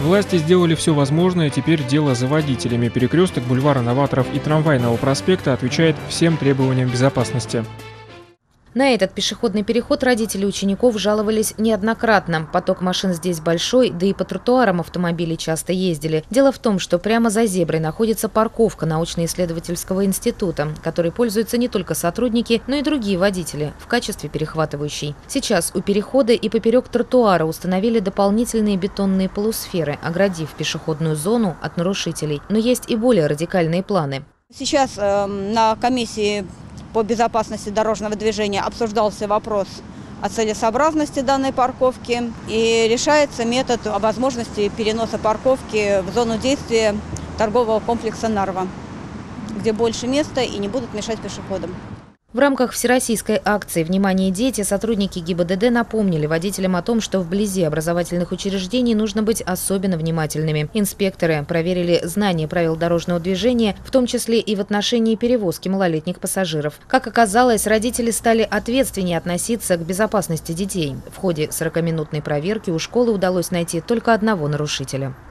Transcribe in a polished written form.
Власти сделали все возможное, теперь дело за водителями. Перекресток бульвара Новаторов и Трамвайного проспекта отвечает всем требованиям безопасности. На этот пешеходный переход родители учеников жаловались неоднократно. Поток машин здесь большой, да и по тротуарам автомобили часто ездили. Дело в том, что прямо за зеброй находится парковка научно-исследовательского института, которой пользуются не только сотрудники, но и другие водители в качестве перехватывающей. Сейчас у перехода и поперек тротуара установили дополнительные бетонные полусферы, оградив пешеходную зону от нарушителей. Но есть и более радикальные планы. Сейчас на комиссии по безопасности дорожного движения обсуждался вопрос о целесообразности данной парковки и решается метод о возможности переноса парковки в зону действия торгового комплекса «Нарва», где больше места и не будут мешать пешеходам. В рамках всероссийской акции «Внимание, дети» сотрудники ГИБДД напомнили водителям о том, что вблизи образовательных учреждений нужно быть особенно внимательными. Инспекторы проверили знание правил дорожного движения, в том числе и в отношении перевозки малолетних пассажиров. Как оказалось, родители стали ответственнее относиться к безопасности детей. В ходе 40-минутной проверки у школы удалось найти только одного нарушителя.